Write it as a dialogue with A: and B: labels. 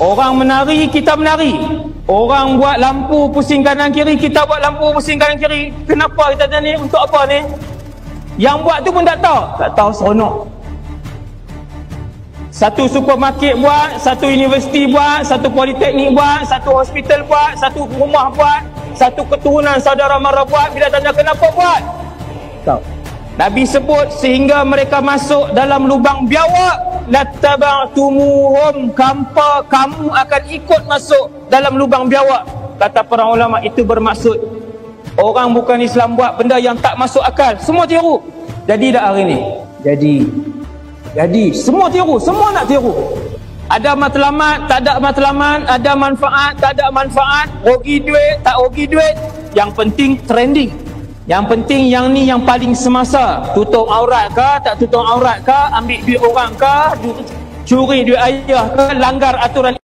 A: Orang menari, kita menari. Orang buat lampu pusing kanan kiri, kita buat lampu pusing kanan kiri. Kenapa kita ni? Untuk apa ni? Yang buat tu pun tak tahu seronok. Satu supermarket buat, satu universiti buat, satu politeknik buat, satu hospital buat, satu rumah buat, satu keturunan saudara mara buat. Bila tanya kenapa buat, tahu. Nabi sebut sehingga mereka masuk dalam lubang biawak, lattaba'tumuhum, kamu akan ikut masuk dalam lubang biawak. Kata para ulama, itu bermaksud orang bukan Islam buat benda yang tak masuk akal, semua tiru. Jadi dah hari ni, jadi semua tiru, semua nak tiru. Ada matlamat, tak ada matlamat, ada manfaat, tak ada manfaat, rugi duit, tak rugi duit. Yang penting trending. Yang penting yang ni yang paling semasa. Tutup aurat ke, tak tutup aurat ke, ambil duit orang ke, curi duit ayah ke, langgar aturan